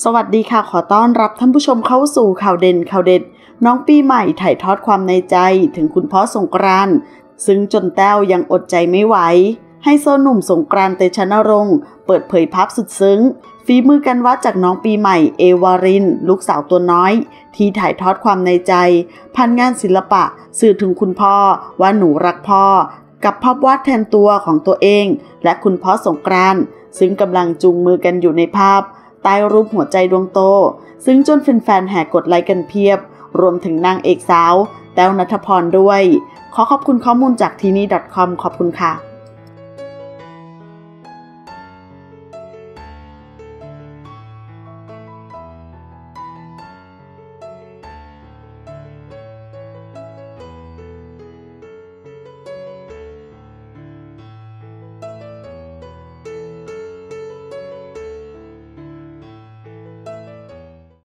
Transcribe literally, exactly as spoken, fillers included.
สวัสดีค่ะขอต้อนรับท่านผู้ชมเข้าสู่ข่าวเด่นข่าวเด็ดน้องปีใหม่ถ่ายทอดความในใจถึงคุณพ่อสงกรานต์ซึ่งจนแต้วยังอดใจไม่ไหวให้โซหนุ่มสงกรานต์เตชะนรงค์เปิดเผยภาพสุดซึ้งฝีมือกันวัดจากน้องปีใหม่เอวารินลูกสาวตัวน้อยที่ถ่ายทอดความในใจผ่านงานศิลปะสื่อถึงคุณพ่อว่าหนูรักพ่อกับภาพวาดแทนตัวของตัวเองและคุณพ่อสงกรานต์ซึ่งกำลังจูงมือกันอยู่ในภาพใต้รูปหัวใจดวงโตซึ่งจนแฟนๆแห่กดไลค์กันเพียบรวมถึงนางเอกสาวแต้วณัฐพรด้วยขอขอบคุณข้อมูลจากทีนี่ .com ขอบคุณค่ะ